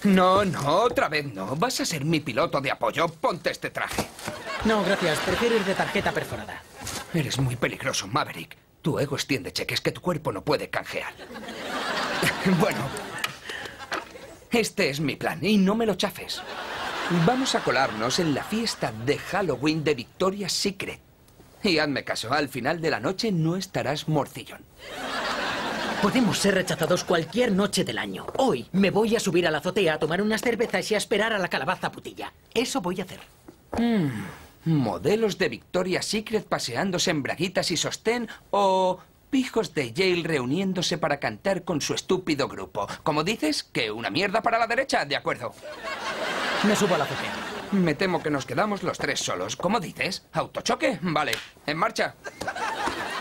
No, no, otra vez no. Vas a ser mi piloto de apoyo. Ponte este traje. No, gracias. Prefiero ir de tarjeta perforada. Eres muy peligroso, Maverick. Tu ego extiende cheques que tu cuerpo no puede canjear. Bueno, este es mi plan y no me lo chafes. Vamos a colarnos en la fiesta de Halloween de Victoria's Secret. Y hazme caso, al final de la noche no estarás morcillón. Podemos ser rechazados cualquier noche del año. Hoy me voy a subir a la azotea a tomar unas cervezas y a esperar a la calabaza putilla. Eso voy a hacer. ¿Modelos de Victoria's Secret paseándose en braguitas y sostén o pijos de Yale reuniéndose para cantar con su estúpido grupo? Como dices, que una mierda para la derecha, de acuerdo. Me subo a la azotea. Me temo que nos quedamos los tres solos. ¿Cómo dices? ¿Autochoque? Vale, en marcha.